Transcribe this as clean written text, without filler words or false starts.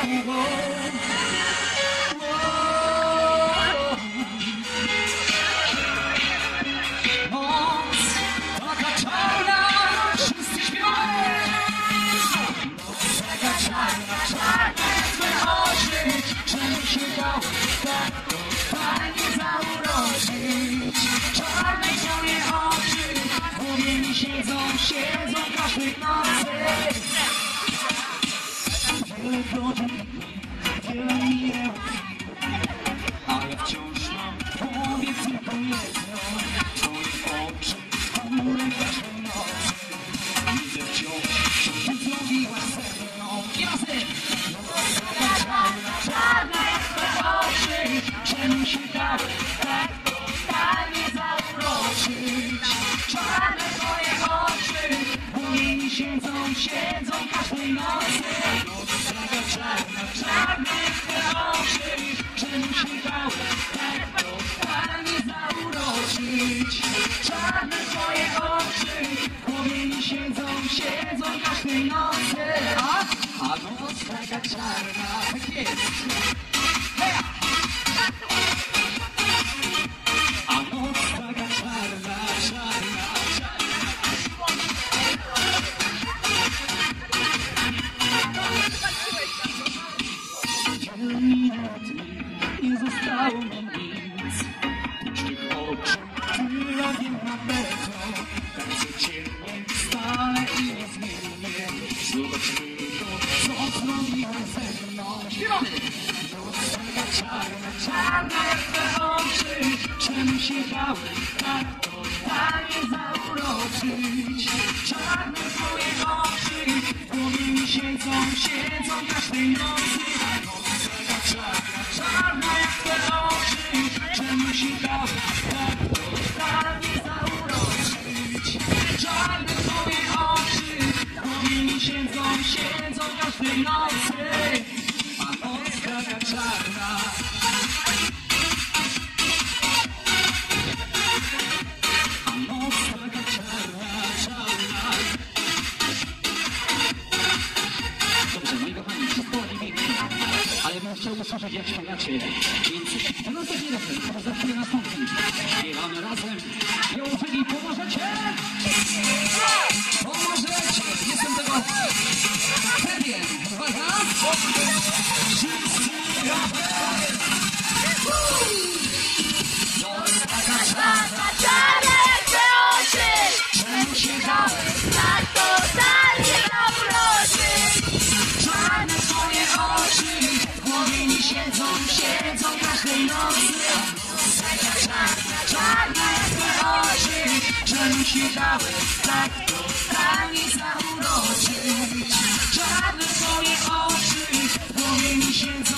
Noc taka czarna, wszyscy śpią. Noc taka czarna, czarne twe oczy, czemu się dało tak fajnie zauroczyć? Czarne twoje oczy, w głowie mi siedzą każdej nocy. Wiele godzin, wiele minęło, a ja wciąż mam w głowie tylko jedno. Twoje oczy, chmury każdej nocy. Widzę wciąż, że zrobiłaś ze mną. I razy! Czarne twe oczy, czemu się dało tak totalnie zauroczyć? Czarne twoje oczy, w głowie mi siedzą każdej nocy. Czarne twe oczy, czemu się dało tak totalnie zauroczyć? Czarne twoje oczy, w głowie mi siedzą każdej nocy. A noc taka czarna, tak jest. A noc taka czarna, czarna, wiele minut nie zostało mi nic. Z tych oczu tyle wiem na pewno. Tak codziennie, stale i niezmiennie. Zobacz tylko, co zrobiłeś ze mną. Śpiewamy! Noc taka czarna, czarna jak twe oczy, czemu się dały tak totalnie zauroczyć? Czarne twoje oczy, w głowie mi siedzą każdej nocy. Czarna jak twe oczy, czemu się dało tak totalnie zauroczyć? Czarne twoje oczy, w głowie mi siedzą każdej nocy. A noc taka czarna. A noc taka czarna, czarna. Dobrze, moi kochani, wszystko ładnie pięknie, ale ja bym chciał usłyszeć, jak śpiewacie, więc ten ostatni refren, który za chwilę nastąpi, śpiewamy razem. Jeżeli pomożecie? Pomożecie! Jestem tego pewien. Uwaga! Wszyscy razem! Noc taka czarna, Czarne twe oczy, czemu się dało tak totalnie zauroczyć? czarne twoje oczy, w głowie mi siedzą każdej nocy. Czarne twe oczy, czemu się dały tak totalnie zauroczyć? Czarne twoje oczy, w głowie mi siedzą